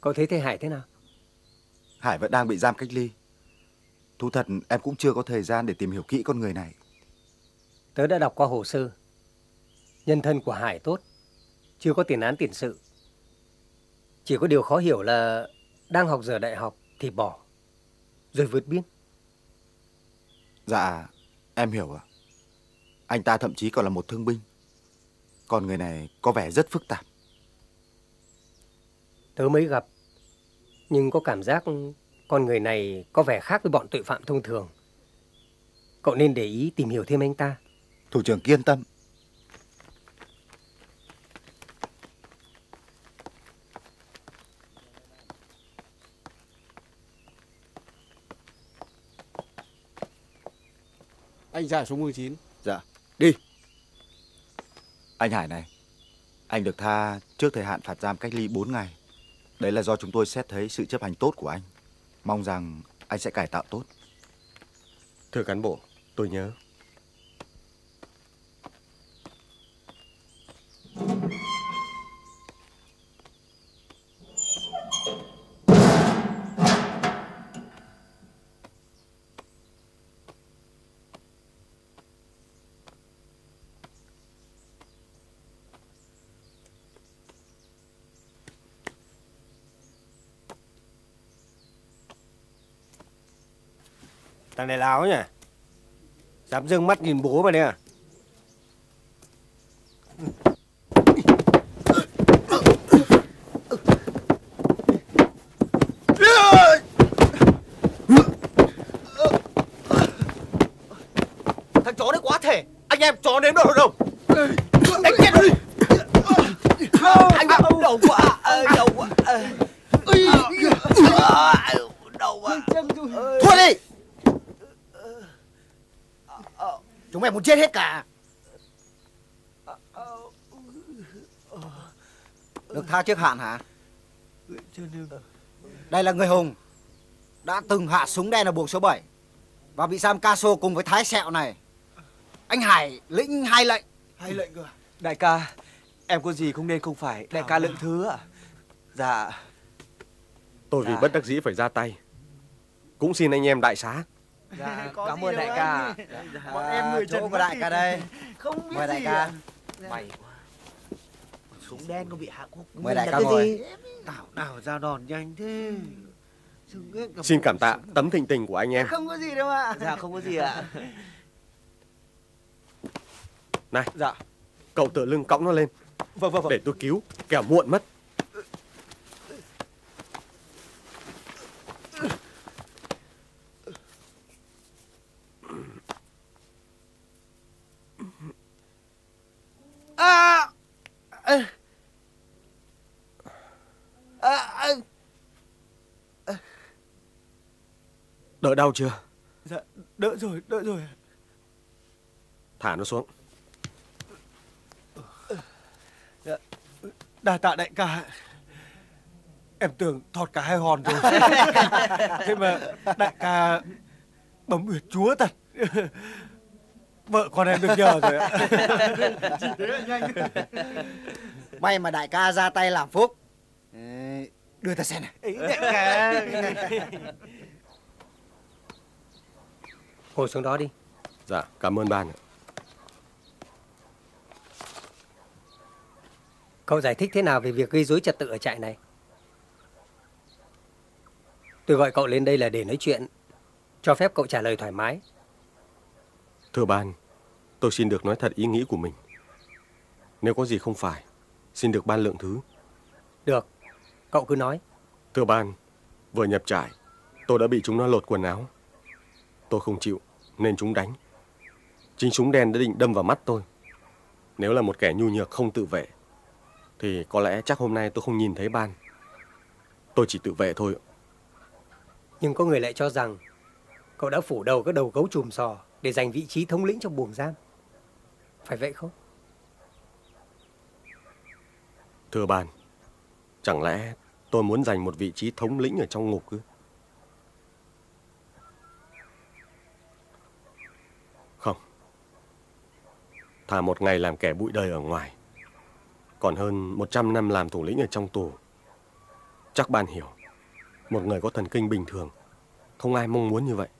Cậu thấy Hải thế nào? Hải vẫn đang bị giam cách ly. Thú thật em cũng chưa có thời gian để tìm hiểu kỹ con người này. Tớ đã đọc qua hồ sơ. Nhân thân của Hải tốt, chưa có tiền án tiền sự. Chỉ có điều khó hiểu là đang học giờ đại học thì bỏ, rồi vượt biên. Dạ, em hiểu ạ. Anh ta thậm chí còn là một thương binh. Con người này có vẻ rất phức tạp. Tớ mới gặp, nhưng có cảm giác con người này có vẻ khác với bọn tội phạm thông thường. Cậu nên để ý tìm hiểu thêm anh ta. Thủ trưởng yên tâm. Anh ra số 19. Dạ, đi. Anh Hải này, anh được tha trước thời hạn phạt giam cách ly 4 ngày. Đấy là do chúng tôi xét thấy sự chấp hành tốt của anh. Mong rằng anh sẽ cải tạo tốt. Thưa cán bộ, tôi nhớ. Thằng này láo nhỉ? Dám dâng mắt nhìn bố mà đấy à? Thằng chó đấy quá thể. Anh em chó nếm đầu đâu. Anh chết đi. Anh đầu quá. Đầu quá. Đầu quá. Thôi đi. Chúng mày muốn chết hết cả. Được tha trước hạn hả? Đây là người hùng đã từng hạ súng đen ở buồng số 7 và bị giam Caso cùng với Thái Sẹo này. Anh Hải lĩnh 2 lệnh. 2 lệnh cơ à? Đại ca, em có gì không nên không phải. Đại ca lượng thứ ạ. Dạ. Tôi vì bất đắc dĩ phải ra tay. Cũng xin anh em đại xá. Dạ, cảm ơn đại ca. Bọn em người chỗ của đại ca đây. Không biết mời đại ca. Mày quá. Súng đen có bị hạ quốc. Mời đại ca ngồi. Nào ra đòn nhanh thế. Xin cảm tạ tấm thịnh tình của anh em. Không có gì đâu ạ. Dạ không có gì ạ. Này, dạ. Cậu tựa lưng cõng nó lên. Vâng. Để tôi cứu, kẻo muộn mất. Đỡ đau chưa? Dạ, đỡ rồi. Thả nó xuống. Dạ, đa tạ đại ca. Em tưởng thọt cả 2 hòn rồi. Thế mà đại ca bấm huyệt chúa thật. Vợ con em được nhờ rồi ạ. Chỉ thế là nhanh. May mà đại ca ra tay làm phúc. Đưa ta xem này. Đại ca. Ngồi xuống đó đi. Dạ, cảm ơn ban. Cậu giải thích thế nào về việc gây rối trật tự ở trại này? Tôi gọi cậu lên đây là để nói chuyện, cho phép cậu trả lời thoải mái. Thưa ban, tôi xin được nói thật ý nghĩ của mình. Nếu có gì không phải, xin được ban lượng thứ. Được, cậu cứ nói. Thưa ban, vừa nhập trại, tôi đã bị chúng nó lột quần áo. Tôi không chịu, nên chúng đánh. Chính súng đen đã định đâm vào mắt tôi. Nếu là một kẻ nhu nhược không tự vệ, thì có lẽ chắc hôm nay tôi không nhìn thấy ban. Tôi chỉ tự vệ thôi. Nhưng có người lại cho rằng cậu đã phủ đầu các đầu gấu chùm sò để giành vị trí thống lĩnh trong buồng giam. Phải vậy không? Thưa ban, chẳng lẽ tôi muốn giành một vị trí thống lĩnh ở trong ngục ư? Không. Thà một ngày làm kẻ bụi đời ở ngoài, còn hơn 100 năm làm thủ lĩnh ở trong tù. Chắc ban hiểu. Một người có thần kinh bình thường, không ai mong muốn như vậy.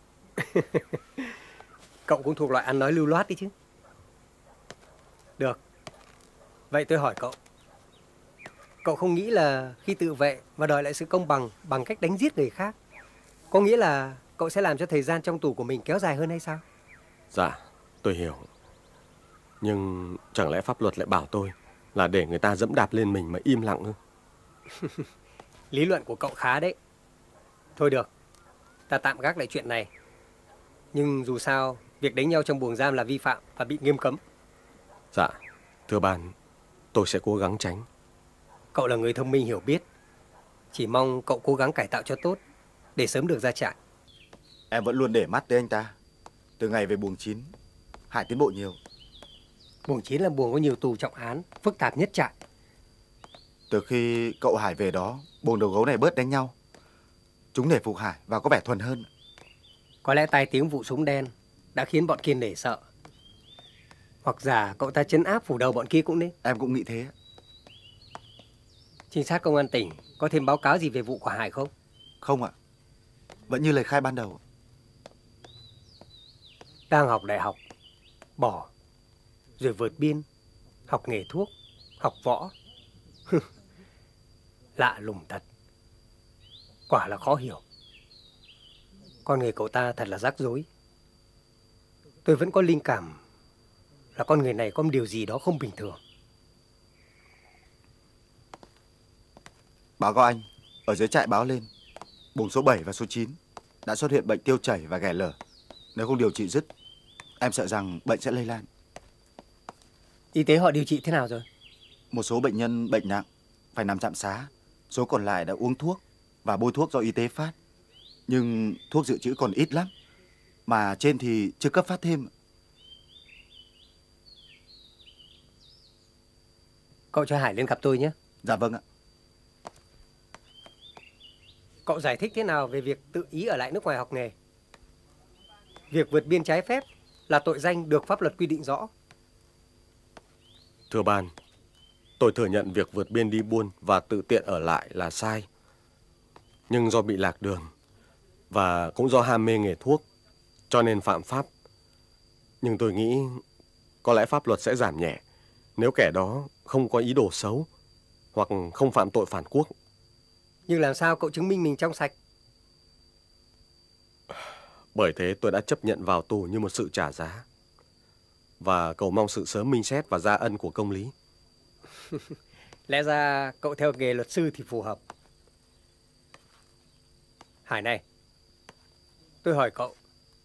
Cậu cũng thuộc loại ăn nói lưu loát đi chứ. Được. Vậy tôi hỏi cậu. Cậu không nghĩ là khi tự vệ và đòi lại sự công bằng bằng cách đánh giết người khác, có nghĩa là cậu sẽ làm cho thời gian trong tù của mình kéo dài hơn hay sao? Dạ, tôi hiểu. Nhưng chẳng lẽ pháp luật lại bảo tôi là để người ta dẫm đạp lên mình mà im lặng ư? Lý luận của cậu khá đấy. Thôi được, ta tạm gác lại chuyện này. Nhưng dù sao, việc đánh nhau trong buồng giam là vi phạm và bị nghiêm cấm. Dạ, thưa ban, tôi sẽ cố gắng tránh. Cậu là người thông minh hiểu biết. Chỉ mong cậu cố gắng cải tạo cho tốt để sớm được ra trại. Em vẫn luôn để mắt tới anh ta. Từ ngày về buồng 9, Hải tiến bộ nhiều. Buồng 9 là buồng có nhiều tù trọng án, phức tạp nhất trại. Từ khi cậu Hải về đó, buồng đầu gấu này bớt đánh nhau. Chúng nể phục Hải và có vẻ thuần hơn. Có lẽ tai tiếng vụ súng đen đã khiến bọn kia nể sợ. Hoặc giả cậu ta trấn áp phủ đầu bọn kia cũng nên. Em cũng nghĩ thế. Trinh sát công an tỉnh có thêm báo cáo gì về vụ của Hải không? Không ạ. Vẫn như lời khai ban đầu. Đang học đại học, bỏ, rồi vượt biên, học nghề thuốc, học võ. Lạ lùng thật. Quả là khó hiểu. Con người cậu ta thật là rắc rối. Tôi vẫn có linh cảm là con người này có một điều gì đó không bình thường. Báo cáo anh, ở dưới trại báo lên, buồng số 7 và số 9 đã xuất hiện bệnh tiêu chảy và ghẻ lở. Nếu không điều trị dứt, em sợ rằng bệnh sẽ lây lan. Y tế họ điều trị thế nào rồi? Một số bệnh nhân bệnh nặng phải nằm trạm xá, số còn lại đã uống thuốc và bôi thuốc do y tế phát. Nhưng thuốc dự trữ còn ít lắm, mà trên thì chưa cấp phát thêm. Cậu cho Hải lên gặp tôi nhé. Dạ vâng ạ. Cậu giải thích thế nào về việc tự ý ở lại nước ngoài học nghề? Việc vượt biên trái phép là tội danh được pháp luật quy định rõ. Thưa ban, tôi thừa nhận việc vượt biên đi buôn và tự tiện ở lại là sai. Nhưng do bị lạc đường và cũng do ham mê nghề thuốc cho nên phạm pháp. Nhưng tôi nghĩ có lẽ pháp luật sẽ giảm nhẹ nếu kẻ đó không có ý đồ xấu hoặc không phạm tội phản quốc. Nhưng làm sao cậu chứng minh mình trong sạch? Bởi thế tôi đã chấp nhận vào tù như một sự trả giá và cầu mong sự sớm minh xét và gia ân của công lý. Lẽ ra cậu theo nghề luật sư thì phù hợp. Hải này, tôi hỏi cậu.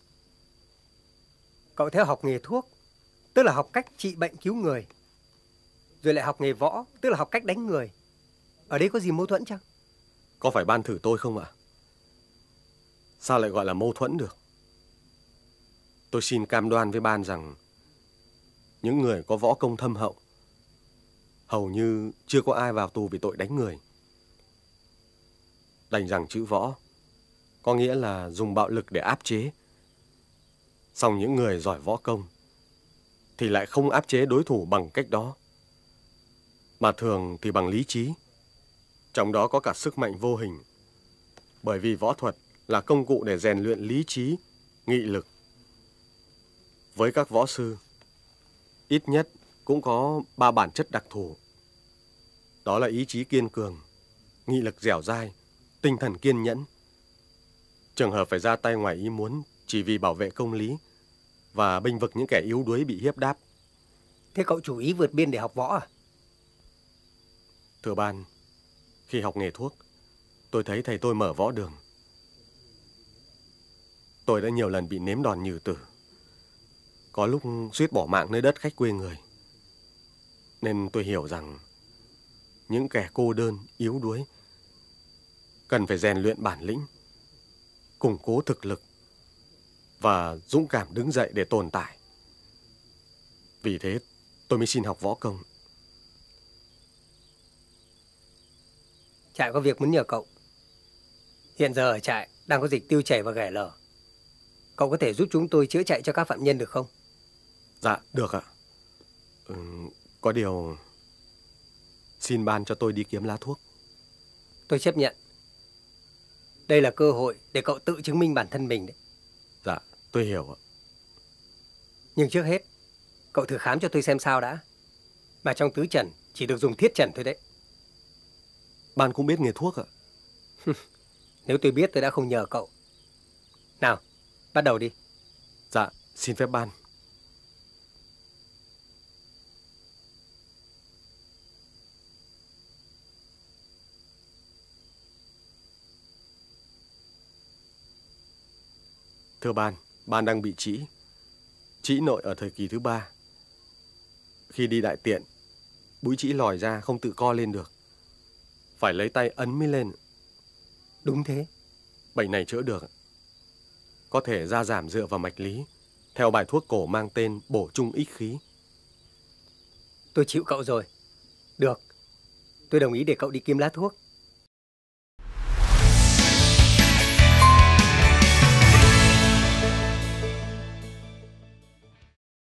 Cậu theo học nghề thuốc, tức là học cách trị bệnh cứu người, rồi lại học nghề võ, tức là học cách đánh người. Ở đây có gì mâu thuẫn chăng? Có phải ban thử tôi không ạ? Sao lại gọi là mâu thuẫn được? Tôi xin cam đoan với ban rằng những người có võ công thâm hậu hầu như chưa có ai vào tù vì tội đánh người. Đành rằng chữ võ có nghĩa là dùng bạo lực để áp chế. Song những người giỏi võ công thì lại không áp chế đối thủ bằng cách đó, mà thường thì bằng lý trí. Trong đó có cả sức mạnh vô hình. Bởi vì võ thuật là công cụ để rèn luyện lý trí, nghị lực. Với các võ sư, ít nhất cũng có 3 bản chất đặc thù. Đó là ý chí kiên cường, nghị lực dẻo dai, tinh thần kiên nhẫn. Trường hợp phải ra tay ngoài ý muốn chỉ vì bảo vệ công lý và bênh vực những kẻ yếu đuối bị hiếp đáp. Thế cậu chủ ý vượt biên để học võ à? Thưa ban, khi học nghề thuốc, tôi thấy thầy tôi mở võ đường. Tôi đã nhiều lần bị nếm đòn nhừ tử. Có lúc suýt bỏ mạng nơi đất khách quê người. Nên tôi hiểu rằng những kẻ cô đơn, yếu đuối cần phải rèn luyện bản lĩnh, củng cố thực lực và dũng cảm đứng dậy để tồn tại. Vì thế tôi mới xin học võ công. Trại có việc muốn nhờ cậu. Hiện giờ ở trại đang có dịch tiêu chảy và ghẻ lở. Cậu có thể giúp chúng tôi chữa chạy cho các phạm nhân được không? Dạ, được ạ. Có điều xin ban cho tôi đi kiếm lá thuốc. Tôi chấp nhận. Đây là cơ hội để cậu tự chứng minh bản thân mình đấy. Dạ, tôi hiểu ạ. Nhưng trước hết, cậu thử khám cho tôi xem sao đã. Mà trong tứ trần chỉ được dùng thiết trần thôi đấy. Ban cũng biết nghề thuốc ạ. Nếu tôi biết tôi đã không nhờ cậu. Nào, bắt đầu đi. Dạ, xin phép ban. Thưa ban đang bị trĩ nội ở thời kỳ thứ 3. Khi đi đại tiện, búi trĩ lòi ra không tự co lên được. Phải lấy tay ấn mới lên. Đúng thế. Bệnh này chữa được. Có thể gia giảm dựa vào mạch lý, theo bài thuốc cổ mang tên bổ trung ích khí. Tôi chịu cậu rồi. Được, tôi đồng ý để cậu đi kiếm lá thuốc.